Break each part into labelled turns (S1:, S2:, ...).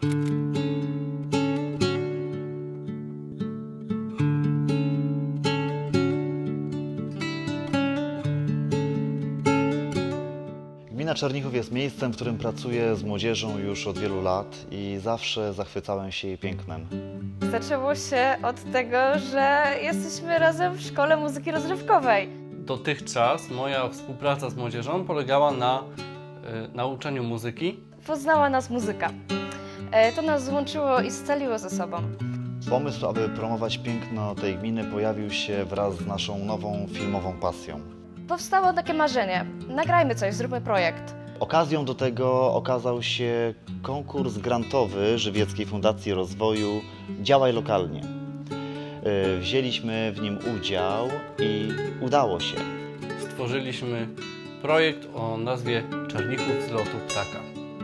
S1: Gmina Czernichów jest miejscem, w którym pracuję z młodzieżą już od wielu lat i zawsze zachwycałem się jej pięknem.
S2: Zaczęło się od tego, że jesteśmy razem w szkole muzyki rozrywkowej.
S3: Dotychczas moja współpraca z młodzieżą polegała na nauczaniu muzyki.
S2: Poznała nas muzyka. To nas złączyło i scaliło ze sobą.
S1: Pomysł, aby promować piękno tej gminy, pojawił się wraz z naszą nową filmową pasją.
S2: Powstało takie marzenie. Nagrajmy coś, zróbmy projekt.
S1: Okazją do tego okazał się konkurs grantowy Żywieckiej Fundacji Rozwoju Działaj Lokalnie. Wzięliśmy w nim udział i udało się.
S3: Stworzyliśmy projekt o nazwie Czernichów z lotu ptaka.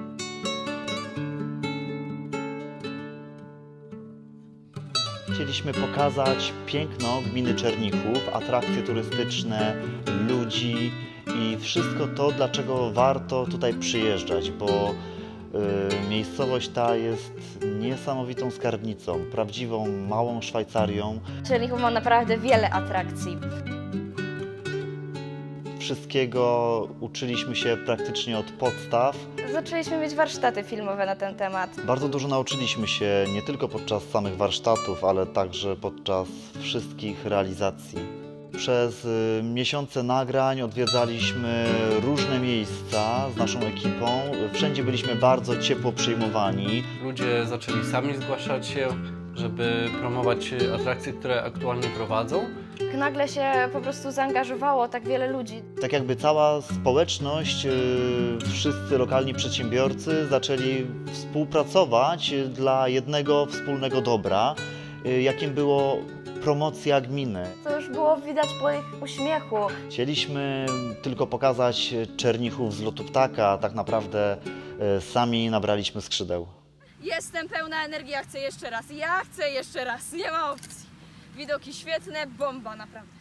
S1: Chcieliśmy pokazać piękno gminy Czernichów, atrakcje turystyczne, ludzi i wszystko to, dlaczego warto tutaj przyjeżdżać, bo miejscowość ta jest niesamowitą skarbnicą, prawdziwą małą Szwajcarią.
S2: Czernichów ma naprawdę wiele atrakcji.
S1: Wszystkiego uczyliśmy się praktycznie od podstaw.
S2: Zaczęliśmy mieć warsztaty filmowe na ten temat.
S1: Bardzo dużo nauczyliśmy się nie tylko podczas samych warsztatów, ale także podczas wszystkich realizacji. Przez miesiące nagrań odwiedzaliśmy różne miejsca z naszą ekipą. Wszędzie byliśmy bardzo ciepło przyjmowani.
S3: Ludzie zaczęli sami zgłaszać się, żeby promować atrakcje, które aktualnie prowadzą.
S2: Nagle się po prostu zaangażowało tak wiele ludzi.
S1: Tak jakby cała społeczność, wszyscy lokalni przedsiębiorcy zaczęli współpracować dla jednego wspólnego dobra, jakim było promocja gminy.
S2: To już było widać po ich uśmiechu.
S1: Chcieliśmy tylko pokazać Czernichów z lotu ptaka, a tak naprawdę sami nabraliśmy skrzydeł.
S4: Jestem pełna energii, ja chcę jeszcze raz, nie ma opcji. Widoki świetne, bomba naprawdę.